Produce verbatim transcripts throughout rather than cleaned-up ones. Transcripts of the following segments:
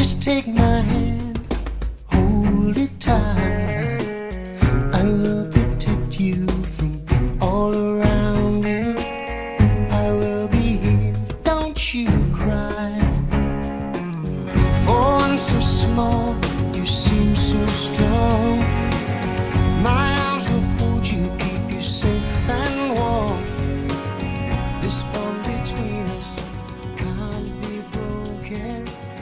Just take my hand, hold it tight. I will protect you from all around you. I will be here, don't you cry. For one so small, you seem so strong. My arms will hold you, keep you safe and warm. This bond between us can't be broken.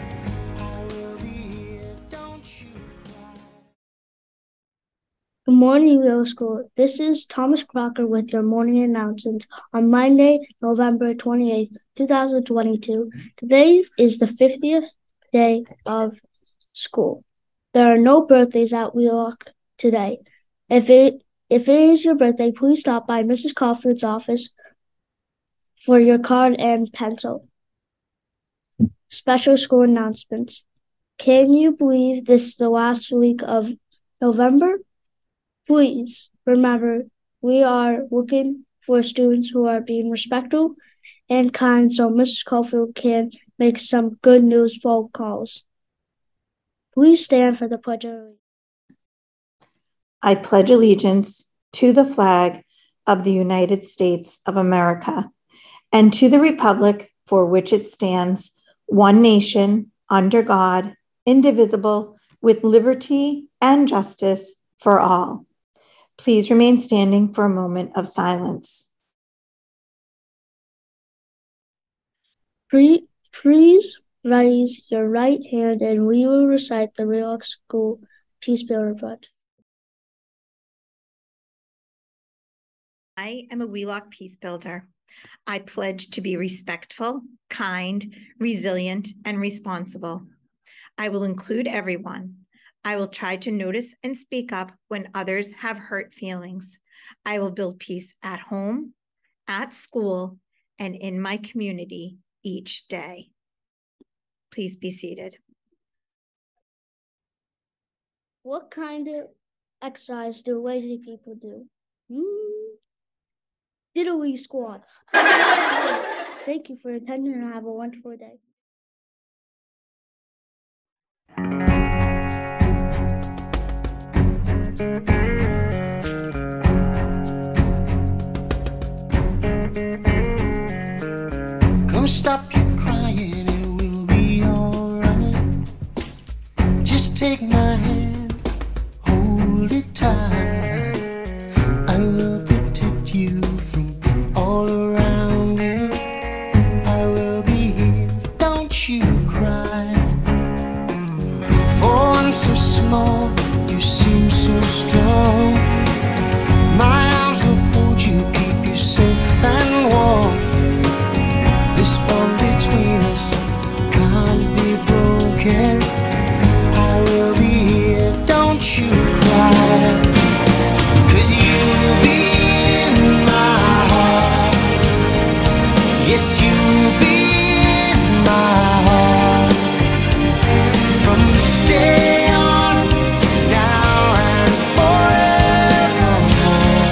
Good morning, Wheelock School. This is Thomas Crocker with your morning announcements on Monday, November twenty-eighth, two thousand twenty-two. Today is the fiftieth day of school. There are no birthdays at Wheelock today. If it if it is your birthday, please stop by Missus Caulfield's office for your card and pencil. Special school announcements. Can you believe this is the last week of November? Please remember, we are looking for students who are being respectful and kind so Missus Caulfield can make some good news phone calls. Please stand for the Pledge of Allegiance. I pledge allegiance to the flag of the United States of America and to the republic for which it stands, one nation, under God, indivisible, with liberty and justice for all. Please remain standing for a moment of silence. Please raise your right hand and we will recite the Wheelock School Peace Builder Pledge. I am a Wheelock Peace Builder. I pledge to be respectful, kind, resilient, and responsible. I will include everyone. I will try to notice and speak up when others have hurt feelings. I will build peace at home, at school, and in my community each day. Please be seated. What kind of exercise do lazy people do? Hmm. Diddly squats. Thank you for attending and have a wonderful day. Come stop your crying, it will be alright. Just take my hand, hold it tight. I will protect you from all around you. I will be here, don't you cry. For one so small, you seem so strong. My arms will hold you, keep you safe and warm. This bond between us can't be broken. I will be here, don't you cry. Cause you'll be in my heart. Yes, you'll be in my heart. From this day on, now and forevermore.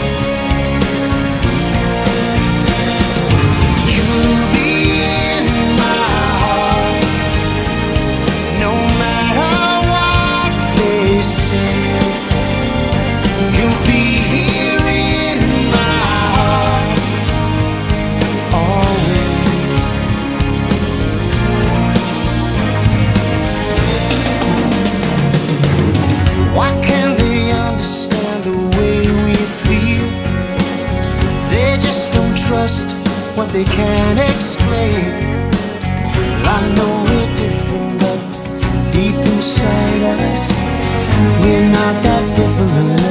You'll be in my heart, no matter what they say. You'll be here in my heart, always. Why can't they understand the way we feel? They just don't trust what they can't explain. Well, I know we're different, but deep inside us, we're not that different.